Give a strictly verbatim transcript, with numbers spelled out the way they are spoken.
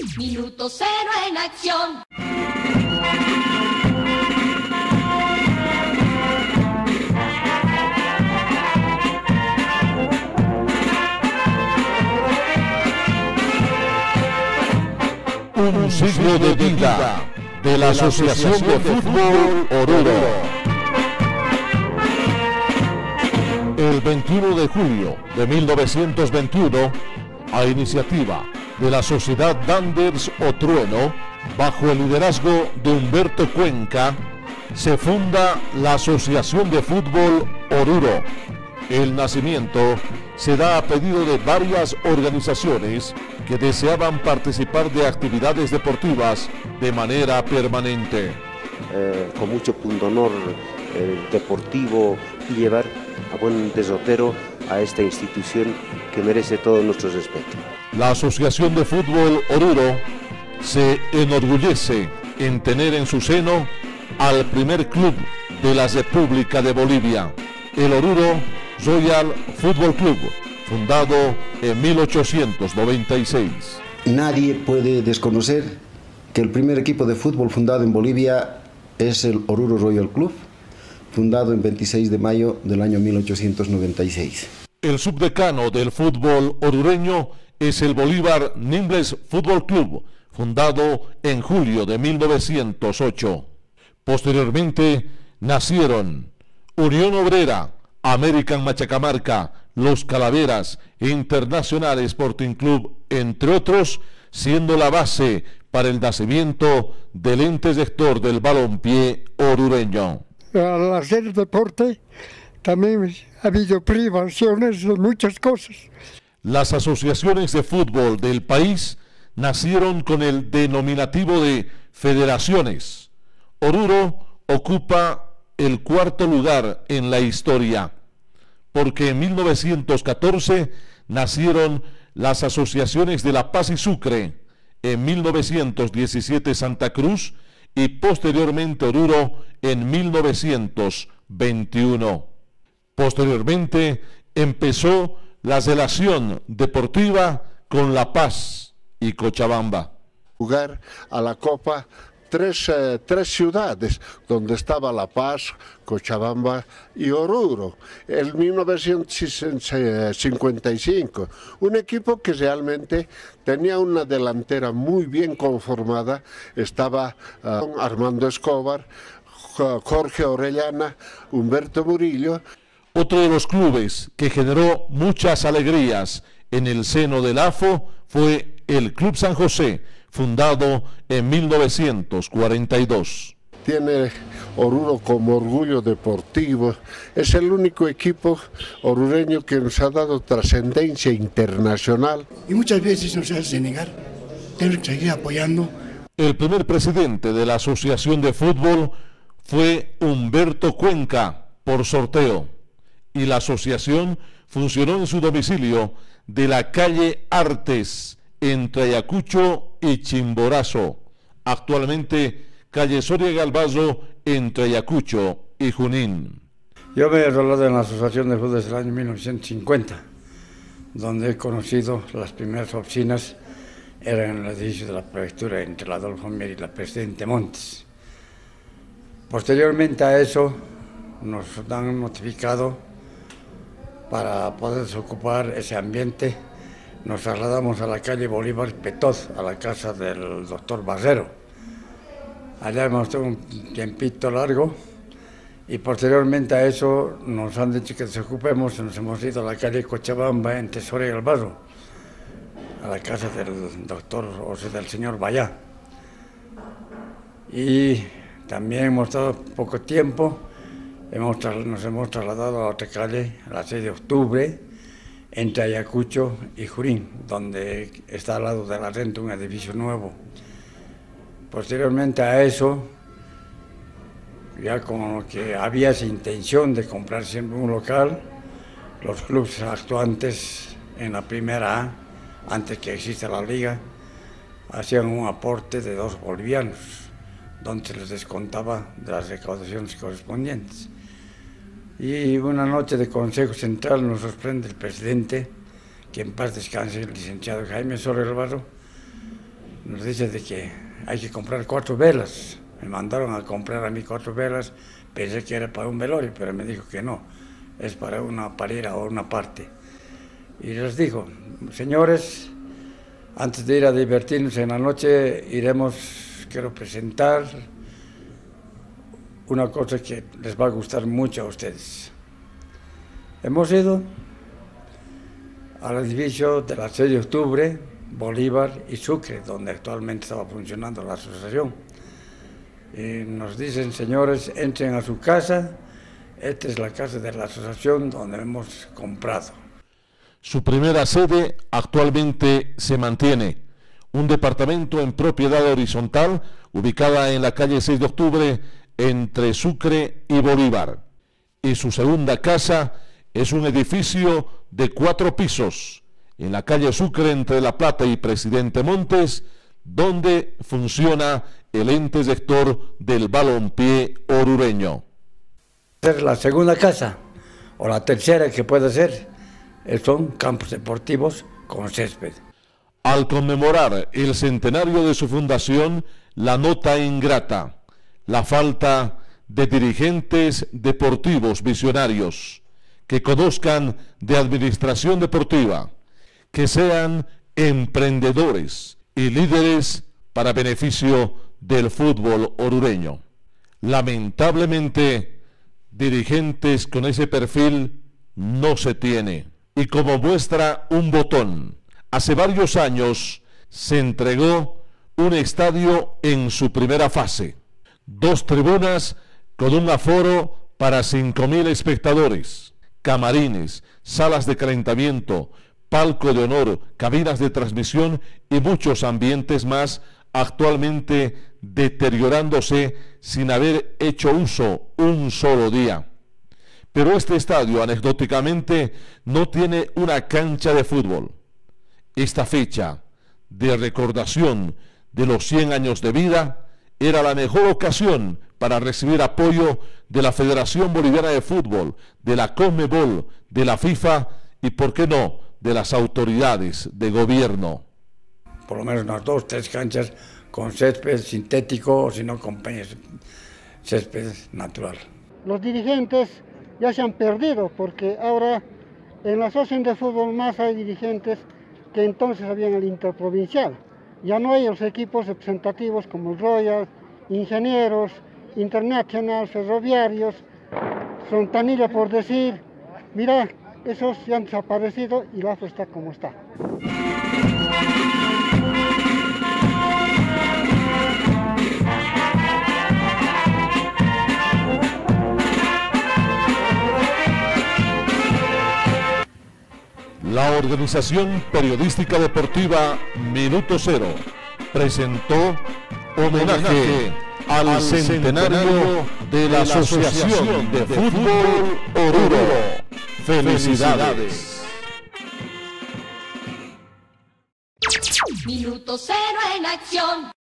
Minuto cero en acción. Un siglo de vida de la Asociación de Fútbol Oruro. El veintiuno de julio de mil novecientos veintiuno, a iniciativa de la Sociedad Danders Otrueno, bajo el liderazgo de Humberto Cuenca, se funda la Asociación de Fútbol Oruro. El nacimiento se da a pedido de varias organizaciones que deseaban participar de actividades deportivas de manera permanente. Eh, con mucho punto honor eh, deportivo y llevar a buen derrotero a esta institución que merece todo nuestro respeto. La Asociación de Fútbol Oruro se enorgullece en tener en su seno al primer club de la República de Bolivia, el Oruro Royal Fútbol Club, fundado en mil ochocientos noventa y seis. Nadie puede desconocer que el primer equipo de fútbol fundado en Bolivia es el Oruro Royal Club, fundado en veintiséis de mayo del año mil ochocientos noventa y seis. El subdecano del fútbol orureño es el Bolívar Nimbles Fútbol Club, fundado en julio de mil novecientos ocho. Posteriormente nacieron Unión Obrera, American Machacamarca, Los Calaveras, Internacional Sporting Club, entre otros, siendo la base para el nacimiento del ente rector del balompié orureño. Al hacer deporte también ha habido privaciones de muchas cosas. Las asociaciones de fútbol del país nacieron con el denominativo de federaciones. Oruro ocupa el cuarto lugar en la historia, porque en mil novecientos catorce nacieron las asociaciones de La Paz y Sucre, en mil novecientos diecisiete Santa Cruz y posteriormente Oruro en mil novecientos veintiuno. Posteriormente empezó la relación deportiva con La Paz y Cochabamba. Jugar a la Copa Tres, eh, tres ciudades donde estaba La Paz, Cochabamba y Oruro en mil novecientos cincuenta y cinco. Un equipo que realmente tenía una delantera muy bien conformada. Estaba uh, Armando Escobar, Jorge Orellana, Humberto Murillo. Otro de los clubes que generó muchas alegrías en el seno del A F O fue el Club San José, fundado en mil novecientos cuarenta y dos. Tiene Oruro como orgullo deportivo, es el único equipo orureño que nos ha dado trascendencia internacional. Y muchas veces nos hace negar, tenemos que seguir apoyando. El primer presidente de la Asociación de Fútbol fue Humberto Cuenca por sorteo, y la asociación funcionó en su domicilio de la calle Artes, entre Ayacucho y Chimborazo, actualmente calle Soria Galvazo, entre Ayacucho y Junín. Yo me he enrolado en la Asociación de Fútbol desde el año mil novecientos cincuenta, donde he conocido las primeras oficinas, eran en el edificio de la prefectura, entre la Adolfo Mier y la Presidente Montes. Posteriormente a eso, nos han notificado para poder desocupar ese ambiente. Nos trasladamos a la calle Bolívar Petoz, a la casa del doctor Barrero. Allá hemos estado un tiempito largo y posteriormente a eso nos han dicho que desocupemos y nos hemos ido a la calle Cochabamba, en Tesoria y el Barro, a la casa del doctor, o sea, del señor Bayá. Y también hemos estado poco tiempo, hemos, nos hemos trasladado a otra calle, a la seis de octubre, entre Ayacucho y Junín, donde está al lado de la renta un edificio nuevo. Posteriormente a eso, ya como que había esa intención de comprar siempre un local, los clubes actuantes en la primera A, antes que exista la liga, hacían un aporte de dos bolivianos, donde se les descontaba de las recaudaciones correspondientes. Y una noche de Consejo Central nos sorprende el presidente, que en paz descanse, el licenciado Jaime Soler Barro, nos dice de que hay que comprar cuatro velas. Me mandaron a comprar a mí cuatro velas, pensé que era para un velorio, pero me dijo que no, es para una parera o una parte. Y les dijo, señores, antes de ir a divertirnos en la noche, iremos, quiero presentar una cosa que les va a gustar mucho a ustedes. Hemos ido al edificio de la seis de octubre, Bolívar y Sucre, donde actualmente estaba funcionando la asociación. Y nos dicen, señores, entren a su casa, esta es la casa de la asociación donde hemos comprado. Su primera sede actualmente se mantiene, un departamento en propiedad horizontal, ubicada en la calle seis de octubre, entre Sucre y Bolívar. Y su segunda casa es un edificio de cuatro pisos, en la calle Sucre entre La Plata y Presidente Montes, donde funciona el ente sector del balompié orureño. La segunda casa, o la tercera que puede ser, son campos deportivos con césped. Al conmemorar el centenario de su fundación, la nota ingrata, la falta de dirigentes deportivos visionarios, que conozcan de administración deportiva, que sean emprendedores y líderes para beneficio del fútbol orureño. Lamentablemente, dirigentes con ese perfil no se tiene. Y como muestra un botón, hace varios años se entregó un estadio en su primera fase. Dos tribunas con un aforo para cinco mil espectadores, camarines, salas de calentamiento, palco de honor, cabinas de transmisión y muchos ambientes más, actualmente deteriorándose sin haber hecho uso un solo día. Pero este estadio, anecdóticamente, no tiene una cancha de fútbol. Esta fecha de recordación de los cien años de vida era la mejor ocasión para recibir apoyo de la Federación Boliviana de Fútbol, de la Conmebol, de la FIFA y, por qué no, de las autoridades de gobierno. Por lo menos unas dos, tres canchas con césped sintético o si no con césped natural. Los dirigentes ya se han perdido porque ahora en la asociación de fútbol más hay dirigentes que entonces había en el interprovincial. Ya no hay los equipos representativos como el Royal, Ingenieros, Internacional, Ferroviarios, Fontanilla por decir. Mira, esos ya han desaparecido y la A F A está como está. La Organización Periodística Deportiva Minuto Cero presentó homenaje al, al centenario, centenario de la Asociación de, de Fútbol Oruro. Felicidades. Minuto Cero en acción.